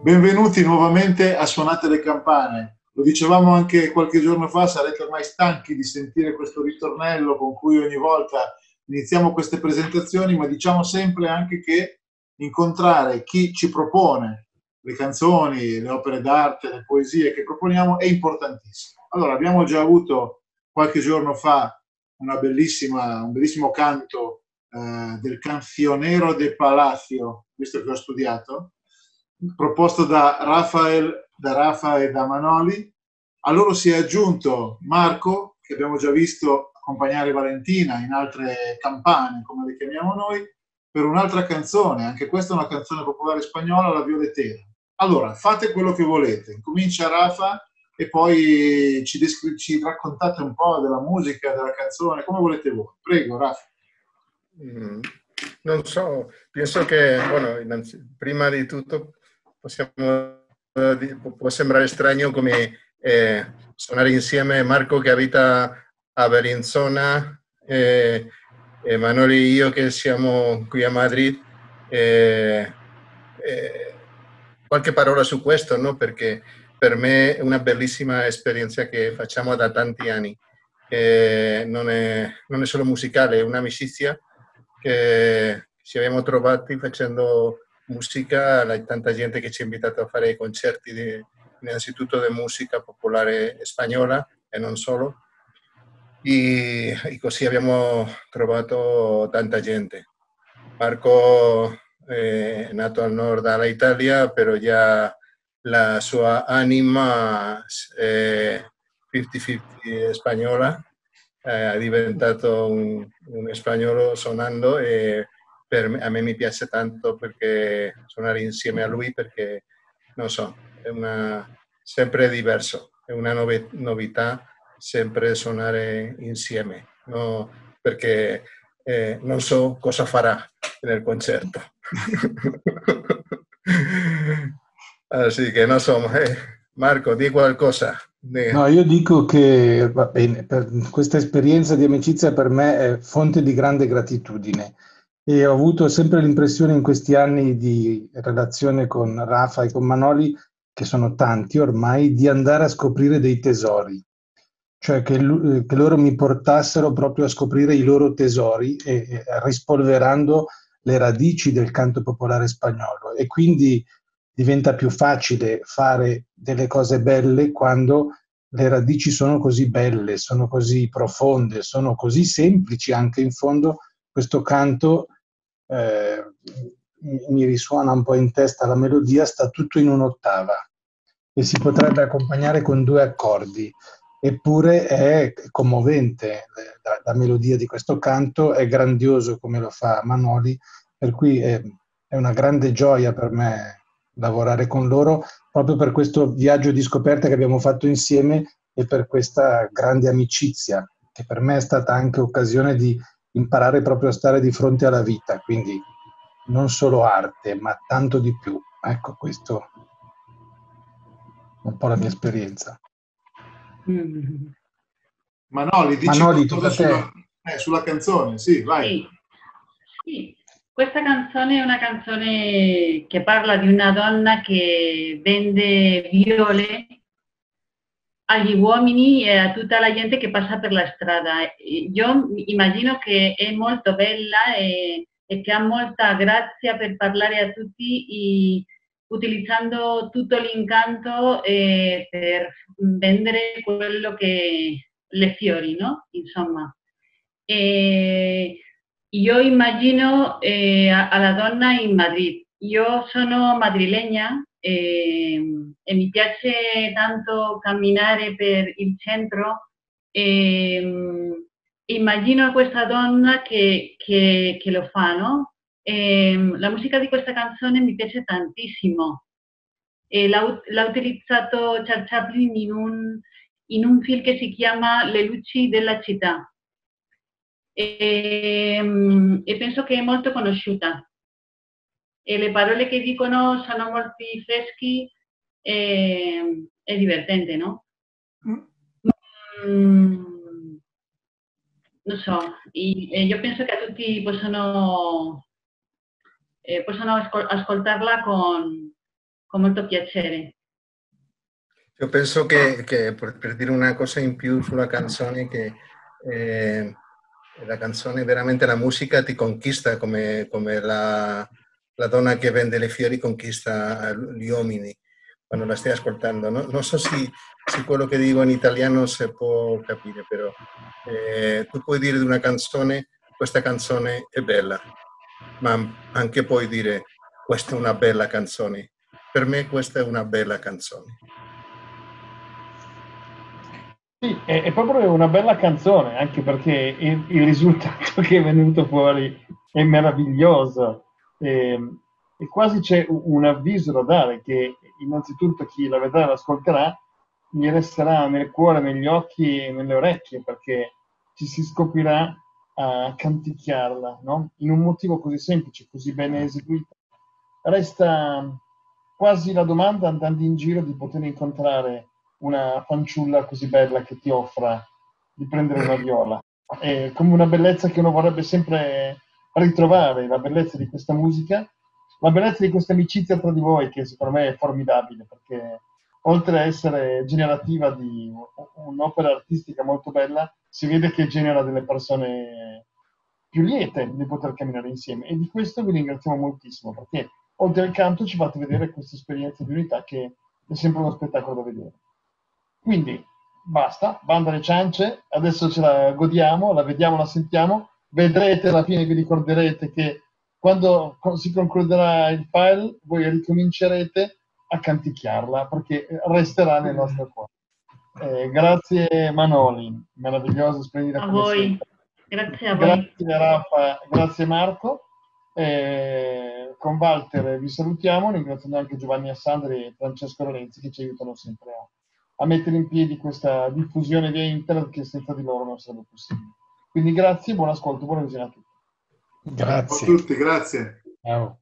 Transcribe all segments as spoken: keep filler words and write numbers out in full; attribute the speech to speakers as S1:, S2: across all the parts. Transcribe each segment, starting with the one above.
S1: Benvenuti nuovamente a Suonate le Campane. Lo dicevamo anche qualche giorno fa, sarete ormai stanchi di sentire questo ritornello con cui ogni volta iniziamo queste presentazioni, ma diciamo sempre anche che incontrare chi ci propone le canzoni, le opere d'arte, le poesie che proponiamo è importantissimo. Allora, abbiamo già avuto qualche giorno fa una bellissima, un bellissimo canto eh, del Canzionero de Palacio, visto che ho studiato, proposto da Rafael, da Rafa e da Manoli. A loro si è aggiunto Marco, che abbiamo già visto accompagnare Valentina in altre campane, come le chiamiamo noi, per un'altra canzone. Anche questa è una canzone popolare spagnola, La Violetera. Allora, fate quello che volete. Comincia Rafa e poi ci, descri- ci raccontate un po' della musica, della canzone, come volete voi. Prego, Rafa.
S2: Mm, non so, penso che, bueno, innanzi, prima di tutto possiamo, può sembrare strano come eh, suonare insieme Marco che abita a Bellinzona e, e Manoli e io che siamo qui a Madrid. E, e qualche parola su questo, no? Perché per me è una bellissima esperienza che facciamo da tanti anni. E non, è, non è solo musicale, è un'amicizia che ci abbiamo trovati facendo musica, tanta gente che ci ha invitato a fare concerti di, innanzitutto di musica popolare spagnola e non solo, e, e così abbiamo trovato tanta gente. Marco è nato al nord dell'Italia, però già la sua anima è cinquanta cinquanta spagnola, eh, è diventato un, un spagnolo suonando e per me, a me mi piace tanto perché suonare insieme a lui perché, non so, è una, sempre diverso, è una nove, novità sempre suonare insieme, no? Perché eh, non so cosa farà nel concerto. Así que no somos. Eh. Marco, di qualcosa. Di...
S3: No, io dico che va bene, per questa esperienza di amicizia per me è fonte di grande gratitudine e ho avuto sempre l'impressione in questi anni di relazione con Rafa e con Manoli, che sono tanti ormai, di andare a scoprire dei tesori, cioè che, lu- che loro mi portassero proprio a scoprire i loro tesori e, e rispolverando le radici del canto popolare spagnolo e quindi diventa più facile fare delle cose belle quando le radici sono così belle, sono così profonde, sono così semplici anche in fondo. Questo canto eh, mi risuona un po' in testa la melodia, sta tutto in un'ottava e si potrebbe accompagnare con due accordi, eppure è commovente la, la melodia di questo canto, è grandioso come lo fa Manoli, per cui è, è una grande gioia per me lavorare con loro, proprio per questo viaggio di scoperta che abbiamo fatto insieme e per questa grande amicizia, che per me è stata anche occasione di imparare proprio a stare di fronte alla vita, quindi non solo arte, ma tanto di più. Ecco, questo è un po' la mia esperienza.
S1: Mm. Manoli, dici
S3: Manoli,
S1: qualcosa sulla, eh, sulla canzone, sì, vai.
S4: Sì, sì. Questa canzone è una canzone che parla di una donna che vende viole agli uomini e a tutta la gente che passa per la strada. Io immagino che è molto bella e, e che ha molta grazia per parlare a tutti e, utilizzando tutto l'incanto eh, per vendere quello che le fiori, no? Insomma. E io immagino eh, alla donna in Madrid. Io sono madrilegna e, e mi piace tanto camminare per il centro e immagino questa donna che, che, che lo fa, no? E la musica di questa canzone mi piace tantissimo. E l'ha, l'ha utilizzato Charles Chaplin in un, in un film che si chiama Le luci della città. E, e penso che è molto conosciuta e le parole che dicono sono molto freschi e è divertente, no? Mm, non so, e, e io penso che tutti possono, eh, possono ascol- ascoltarla con, con molto piacere.
S2: Io penso che, che per, per dire una cosa in più sulla canzone, che eh, la canzone, veramente la musica ti conquista come, come la, la donna che vende le fiori conquista gli uomini quando la stai ascoltando. No? Non so se, se quello che dico in italiano si può capire, però eh, tu puoi dire di una canzone, questa canzone è bella, ma anche puoi dire questa è una bella canzone. Per me questa è una bella canzone.
S5: Sì, è, è proprio una bella canzone, anche perché il, il risultato che è venuto fuori è meraviglioso. E, e quasi c'è un avviso da dare, che innanzitutto chi la vedrà e l'ascolterà gli resterà nel cuore, negli occhi e nelle orecchie, perché ci si scoprirà a canticchiarla, no? In un motivo così semplice, così ben eseguito. Resta quasi la domanda, andando in giro, di poter incontrare una fanciulla così bella che ti offra di prendere una viola. È come una bellezza che uno vorrebbe sempre ritrovare, la bellezza di questa musica, la bellezza di questa amicizia tra di voi, che secondo me è formidabile, perché oltre a essere generativa di un'opera artistica molto bella, si vede che genera delle persone più liete di poter camminare insieme, e di questo vi ringraziamo moltissimo, perché oltre al canto ci fate vedere questa esperienza di unità che è sempre uno spettacolo da vedere. Quindi basta, banda alle ciance, adesso ce la godiamo, la vediamo, la sentiamo, vedrete alla fine, vi ricorderete che quando si concluderà il file voi ricomincerete a canticchiarla, perché resterà nel nostro cuore. Eh, grazie Manoli, meravigliosa, splendida.
S4: A voi, grazie a voi.
S5: Grazie Raffa, grazie Marco. Eh, con Walter vi salutiamo, ringraziando anche Giovanni Assandri e Francesco Lorenzi, che ci aiutano sempre a, a mettere in piedi questa diffusione via internet, che senza di loro non sarebbe possibile. Quindi grazie, buon ascolto, buona visione a tutti.
S3: Grazie.
S1: Ciao a tutti, grazie.
S3: Ciao.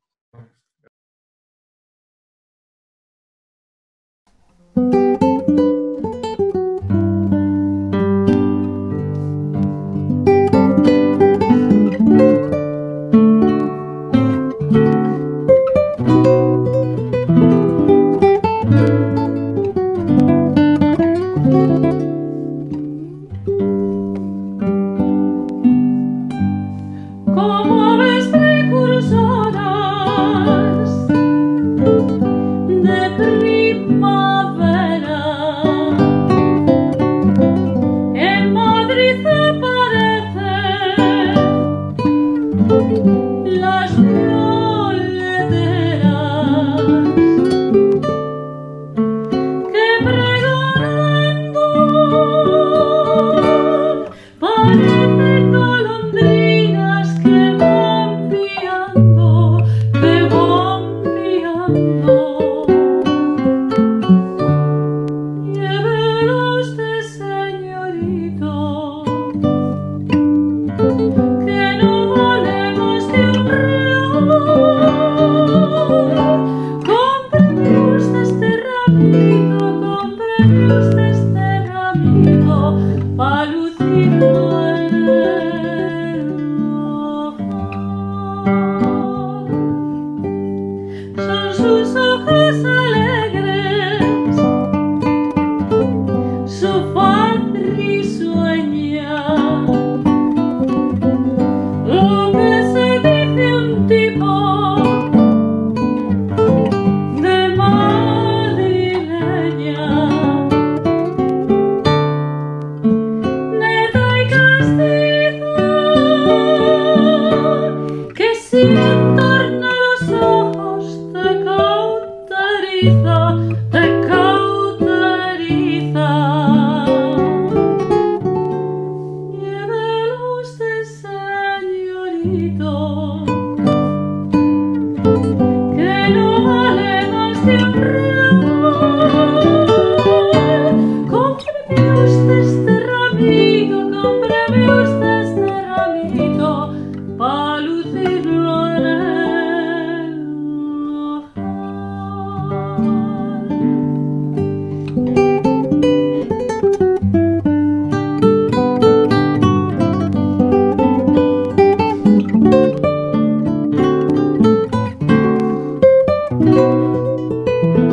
S6: Thank you.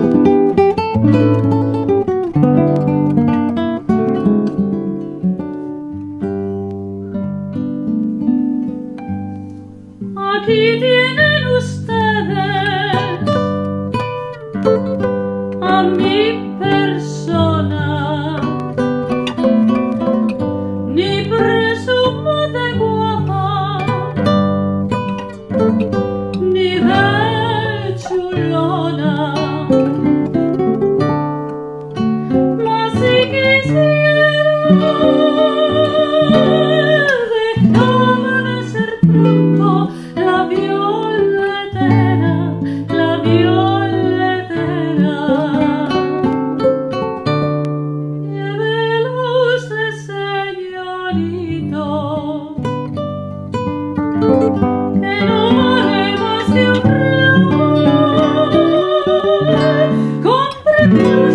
S6: aquí tienen ustedes a mi persona. Ni presumo de guapa, ni de chulona, mas si quisiera dejaba de ser pronto la violetera, la violetera. Llévelo usted, señorito, que no vale más que un real. Cómpreme